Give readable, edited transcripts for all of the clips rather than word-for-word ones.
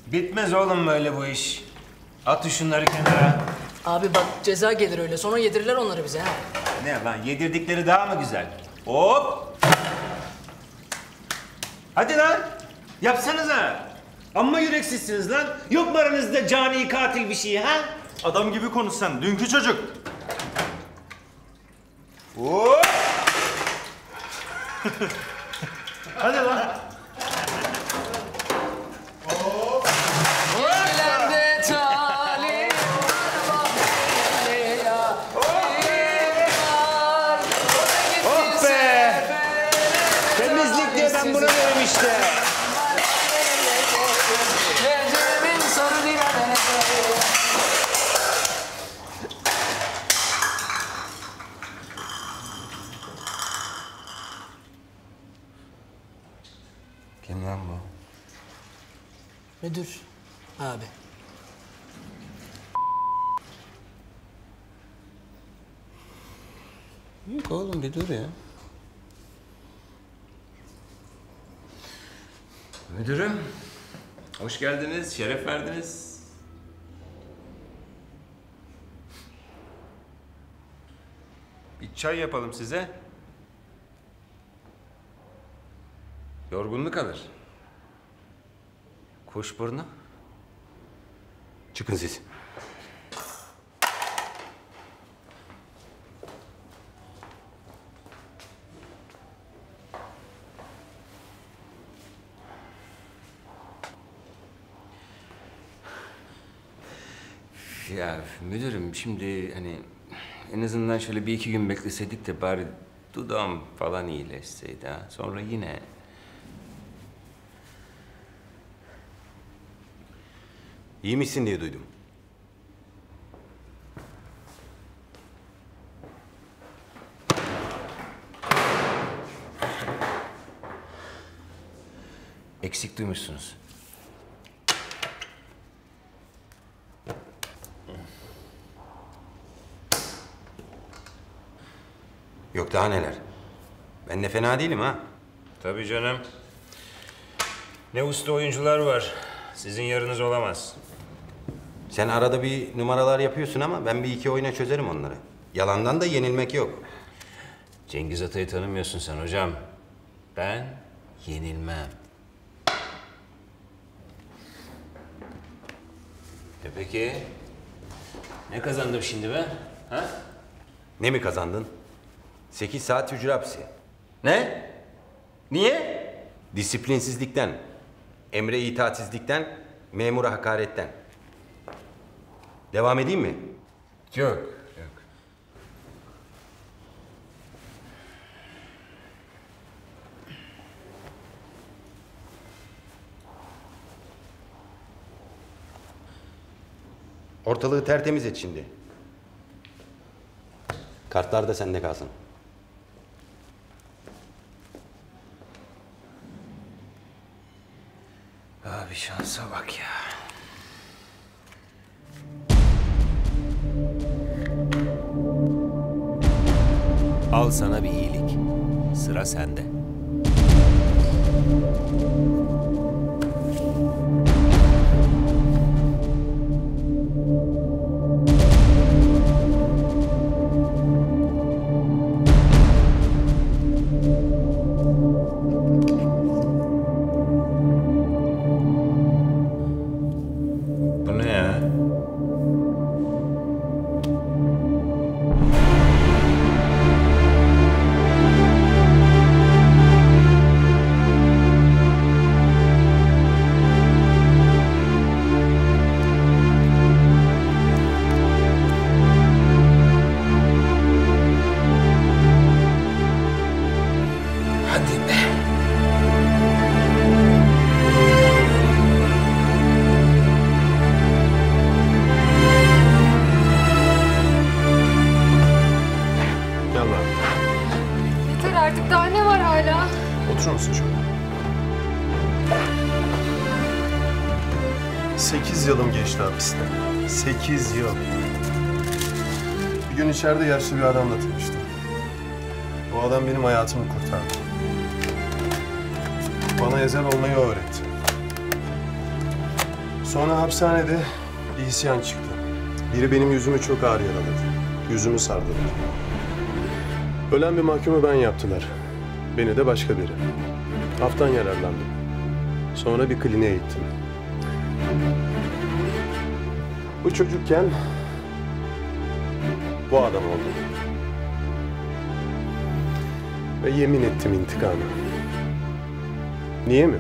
Bitmez oğlum böyle bu iş. At şunları kenara. Abi bak ceza gelir öyle. Sonra yedirirler onları bize ha. Ne lan, yedirdikleri daha mı güzel? Hop! Hadi lan! Yapsanıza! Amma yüreksizsiniz lan. Yok mu aranızda cani katil bir şey ha? Adam gibi konuş sen, dünkü çocuk. Hop! Hadi lan. Oh be! Temizlik diye ben buna derim işte. Kim lan bu? Müdür abi. Yok oğlum, bir dur ya. Müdürüm, hoş geldiniz, şeref verdiniz. Bir çay yapalım size. Yorgunluk alır. Kuşburnu. Çıkın siz. Ya müdürüm, şimdi hani en azından şöyle bir iki gün bekleseydik de bari dudağım falan iyileşseydi ha. Sonra yine... İyi misin diye duydum. Eksik duymuşsunuz. Yok daha neler. Ben de fena değilim ha. Tabii canım. Ne usta oyuncular var. Sizin yarınız olamaz. Sen arada bir numaralar yapıyorsun ama ben bir iki oyuna çözerim onları. Yalandan da yenilmek yok. Cengiz Atay'ı tanımıyorsun sen hocam. Ben yenilmem. Peki, ne kazandım şimdi ben? Ha? Ne mi kazandın? 8 saat hücre hapsi. Ne? Niye? Disiplinsizlikten, emre itaatsizlikten, memura hakaretten. Devam edeyim mi? Yok, yok. Ortalığı tertemiz et şimdi. Kartlar da sende kalsın. Abi şansa bak ya. Al sana bir iyilik. Sıra sende. Bu ne ya? Hadi be. Gel lan. Yeter artık, daha ne var hala? Oturur musun şöyle? 8 yılım geçti hapiste. 8 yıl. Bir gün içeride yaşlı bir adamla tanıştım. O adam benim hayatımı kurtardı. Bana ezel olmayı öğretti. Sonra hapishanede bir isyan çıktı. Biri benim yüzümü çok ağır yaraladı. Yüzümü sardılar. Ölen bir mahkumu ben yaptılar. Beni de başka biri. Haftan yararlandım. Sonra bir kliniğe gittim. Bu çocukken bu adam oldu. Ve yemin ettim intikamı. Niye mi?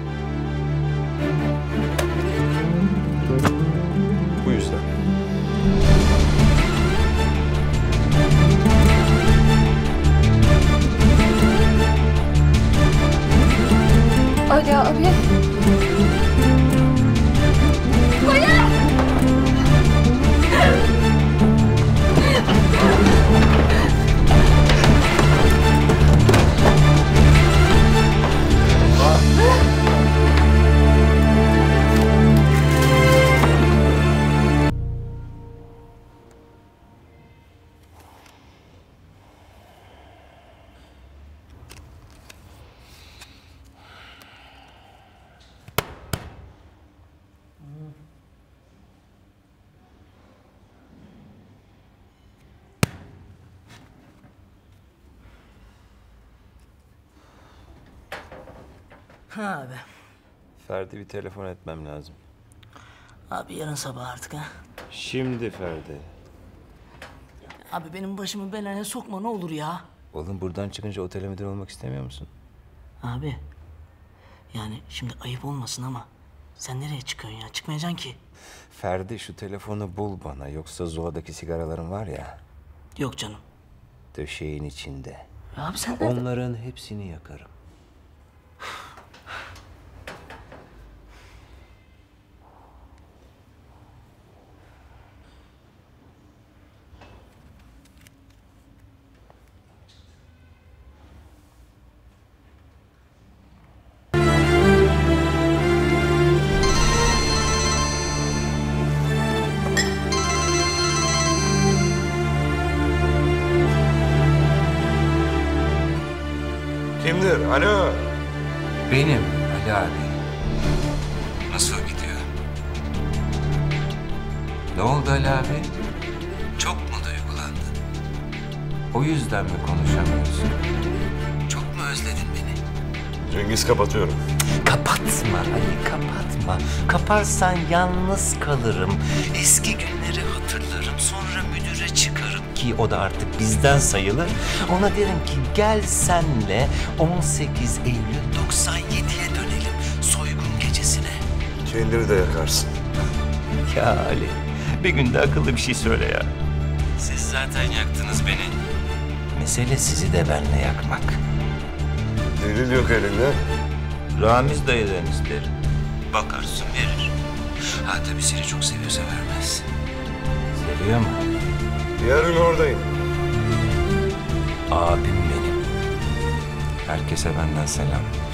Bu yüzden. Ali abi. Ha abi. Ferdi bir telefon etmem lazım. Abi yarın sabah artık ha. Şimdi Ferdi. Abi benim başımı belaya sokma ne olur ya. Oğlum buradan çıkınca otele müdür olmak istemiyor musun? Abi. Yani şimdi ayıp olmasın ama sen nereye çıkıyorsun ya? Çıkmayacaksın ki. Ferdi şu telefonu bul bana yoksa Zula'daki sigaraların var ya Yok canım. döşeğin içinde. Abi sen de... Onların hepsini yakarım. Kimdir? Alo. Benim Ali abi. Nasıl gidiyor? Ne oldu Ali abi? Çok mu duygulandın? O yüzden mi konuşamıyorsun? Çok mu özledin beni? Cengiz kapatıyorum. Kapatma Ali, kapatma. Kaparsan yalnız kalırım. Eski günleri hatırlarım. Sonra müdüre çıkarım ki o da artık bizden sayılır. Ona derim ki gel senle 18 Eylül 97'ye dönelim. Soygun gecesine. Kendini de yakarsın. Ya Ali, bir günde akıllı bir şey söyle ya. Siz zaten yaktınız beni. Mesele sizi de benle yakmak. Delil yok elinde. Ramiz dayıdan isterim. Bakarsın verir. Ha tabii seni çok seviyorsa vermez. Seviyor mu? Yarın oradayım. Abim benim. Herkese benden selam.